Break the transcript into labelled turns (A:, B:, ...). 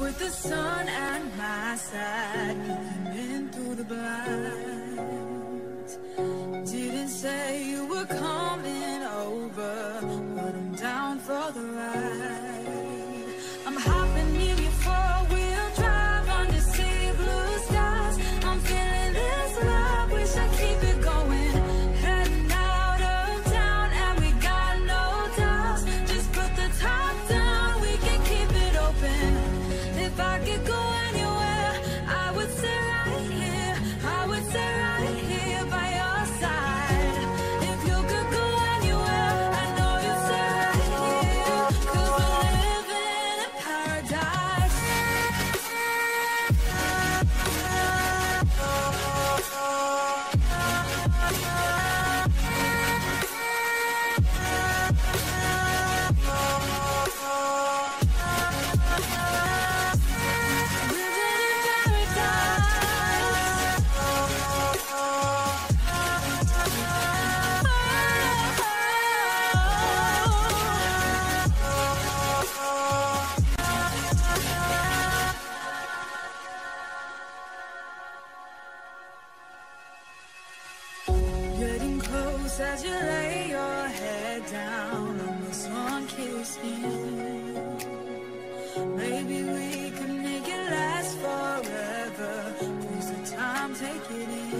A: With the sun at my side, looking in through the blinds. Didn't say you were coming over, but I'm down for the ride. I'm hopping in your four-wheel drive under sea blue skies. I'm feeling this love, wish I keep it going. Heading out of town and we got no doubts. Just put the top down, we can keep it open. If I could go anywhere, I would stay right here. I would stay right here by your side. If you could go anywhere, I know you'd stay right here. 'Cause we're living in paradise. Getting close as you lay your head down on the sun-kissed skin. Maybe we could make it last forever. Please the time, take it in.